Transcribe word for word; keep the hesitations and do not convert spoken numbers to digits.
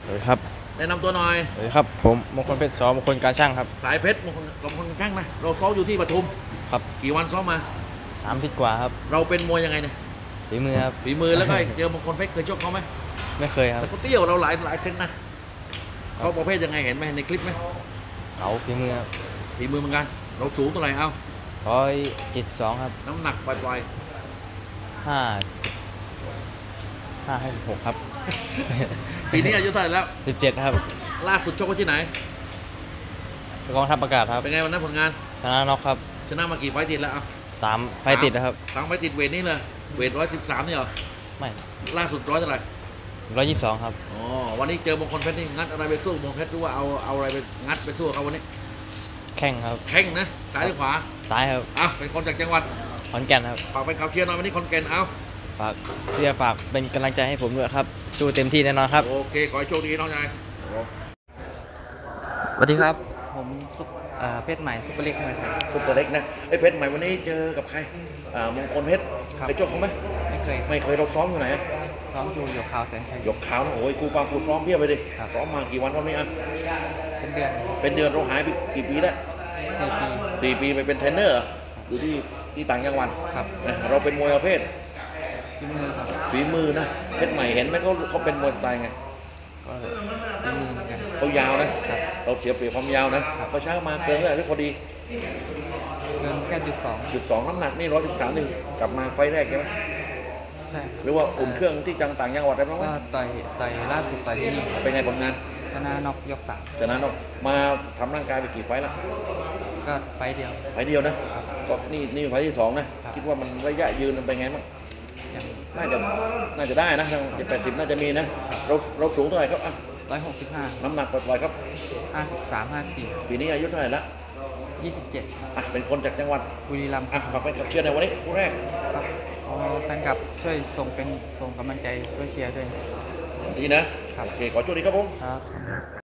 สวัสดีครับแนะนำตัวหน่อยสวัสดีครับผมมงคลเพชรสอมงคลการช่างครับสายเพชรมงคลมงคลช่างนะเราซ้อมอยู่ที่ปทุมครับกี่วันซ้อมมาสามอาทิตย์กว่าครับเราเป็นมวยยังไงเนี่ยฝีมือครับฝีมือแล้วก็เจอมงคลเพชรเคยชกเขาไหมไม่เคยครับแต่เขาเตี้ยวเราหลายหลายครั้งนะเขาประเภทยังไงเห็นไหมในคลิปไหมเขาฝีมือครับฝีมือเหมือนกันเราสูงเท่าไหร่เอ้าร้อยเจ็ดสิบสองครับน้ำหนักปล่อยห้าสิบห้าให้สิบหกครับๆปีนี้อายุเท่าไหร่แล้วสิบเจ็ดครับล่าสุดชกไว้ที่ไหนกองทัพอากาศครับเป็นไงวันนั้นผลงานชนะน็อกครับชนะมากี่ไฟต์ติดแล้วเอ้าสามไฟติดนะครับสามไฟต์ติดเวทนี่เลยเวทร้อยสิบสามนี่เหรอไม่ล่าสุดร้อยเท่าไหร่ร้อยยี่สิบสองครับอ๋อวันนี้เจอมงคลเพชรนี่งัดอะไรไปสู้มงคลเพชรหรือว่าเอาเอาอะไรไปงัดไปสู้เขาวันนี้แข่งครับแข้งนะซ้ายหรือขวาซ้ายครับอ่ะเป็นคนจากจังหวัดขอนแก่นครับฝากเป็นข่าวเชียร์หน่อยวันนี้คนแก่นเอาฝากเสื้อฝากเป็นกำลังใจให้ผมด้วยครับสู้เต็มที่แน่นอนครับโอเคขอให้โชคดีน้องชายสวัสดีครับผมซุปเอ่อเพชรใหม่ซุปเปอร์เล็กมาครับซุปเปอร์เล็กนะไอ้เพชรใหม่วันนี้เจอกับใครอ่ามงคลเพชรเคยชกเขาไหมไม่เคยไม่เคยเราซ้อมอยู่ไหนซ้อมอยู่หยกขาวแสนชัยยกขาวนะโอ้ยครูปามครูซ้อมเพียบไปดิครับซ้อมมากี่วันรอบนี้อ่ะเป็นเดือนเป็นเดือนเราหายไปกี่ปีแล้วสี่ปีสี่ปีไปเป็นเทรนเนอร์เหรออยู่ที่ที่ต่างจังหวัดครับนะเราเป็นมวยประเภทฝีมือครับฝีมือนะเพชรใหม่เห็นไหมเขาเขาเป็นมวยสไตล์ไงก็ฝีมือเหมือนกันเขายาวนะครับ เราเสียเปรียบความยาวนะพอเช้ามาเกินเท่าไหร่หรือพอดีเดินแค่จุดสองจุดสองน้ำหนักนี่ร้อยสิบสามนี่กลับมาไฟแรกใช่ไหมใช่หรือว่าอุ่นเครื่องที่จังต่างจังหวัดได้บ้างไหมก็ต่อยต่อยล่าสุดต่อยที่นี่เป็นไงผลงานชนะน็อกยกสามชนะนกมาทำร่างกายไปกี่ไฟล์แล้วก็ไฟต์เดียวไฟล์เดียวนะครับ ก็นี่นี่ไฟล์ที่สองนะครับ คิดว่ามันระยะยืนมันเป็นไงบ้างยังน่าจะน่าจะได้นะทางเจ็ดแปดสิบน่าจะมีนะเราเราสูงเท่าไหร่ครับอ่ะร้อยหกสิบห้าน้ำหนักปล่อยๆครับห้าสิบสามห้าสี่ปีนี้อายุเท่าไหร่ละยี่สิบเจ็ดอ่ะเป็นคนจากจังหวัดบุรีรัมย์คอ่ะรับฝากแฟนคลับเชียร์ในวันนี้คู่แรกครับขอแฟนคลับช่วยส่งเป็นส่งกำลังใจช่วยเชียร์ด้วยดีนะครับ โอเคขอโชคดีครับผมครับ